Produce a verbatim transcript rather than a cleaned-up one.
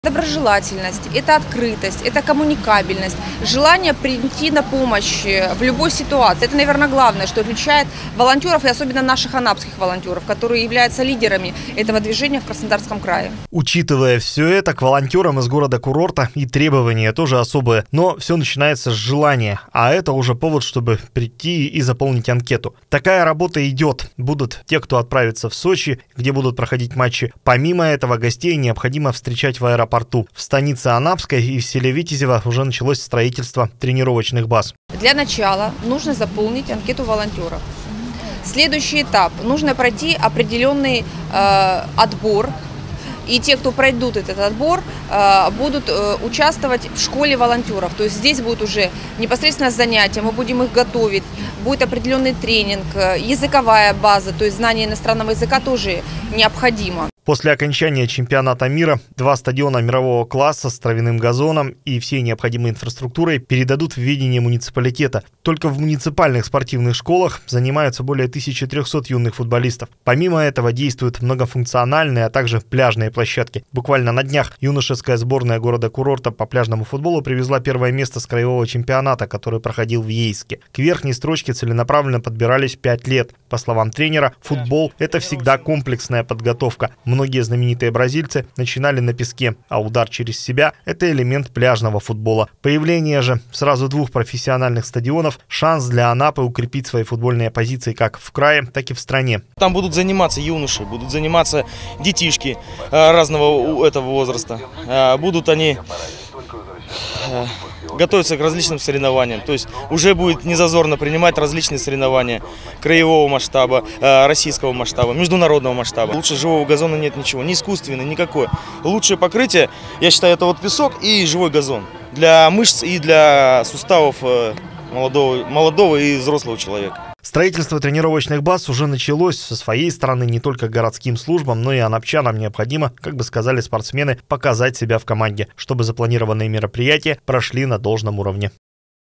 Доброжелательность, это открытость, это коммуникабельность, желание прийти на помощь в любой ситуации. Это, наверное, главное, что отличает волонтеров, и особенно наших анапских волонтеров, которые являются лидерами этого движения в Краснодарском крае. Учитывая все это, к волонтерам из города-курорта и требования тоже особые. Но все начинается с желания, а это уже повод, чтобы прийти и заполнить анкету. Такая работа идет. Будут те, кто отправится в Сочи, где будут проходить матчи. Помимо этого, гостей необходимо встречать в аэропорту. В станице Анапской и в селе Витязево уже началось строительство тренировочных баз. Для начала нужно заполнить анкету волонтеров. Следующий этап. Нужно пройти определенный э, отбор. И те, кто пройдут этот отбор, э, будут э, участвовать в школе волонтеров. То есть здесь будут уже непосредственно занятия, мы будем их готовить. Будет определенный тренинг, языковая база, то есть знание иностранного языка тоже необходимо. После окончания чемпионата мира два стадиона мирового класса с травяным газоном и всей необходимой инфраструктурой передадут в ведение муниципалитета. Только в муниципальных спортивных школах занимаются более тысячи трёхсот юных футболистов. Помимо этого действуют многофункциональные, а также пляжные площадки. Буквально на днях юношеская сборная города-курорта по пляжному футболу привезла первое место с краевого чемпионата, который проходил в Ейске. К верхней строчке целенаправленно подбирались пять лет. По словам тренера, футбол – это всегда комплексная подготовка. Многие знаменитые бразильцы начинали на песке, а удар через себя – это элемент пляжного футбола. Появление же сразу двух профессиональных стадионов – шанс для Анапы укрепить свои футбольные позиции как в крае, так и в стране. Там будут заниматься юноши, будут заниматься детишки разного этого возраста. Будут они готовиться к различным соревнованиям. То есть уже будет незазорно принимать различные соревнования краевого масштаба, российского масштаба, международного масштаба. Лучше живого газона нет ничего, не искусственный, никакой. Лучшее покрытие, я считаю, это вот песок и живой газон. Для мышц и для суставов молодого, молодого и взрослого человека. Строительство тренировочных баз уже началось. Со своей стороны не только городским службам, но и анапчанам необходимо, как бы сказали спортсмены, показать себя в команде, чтобы запланированные мероприятия прошли на должном уровне.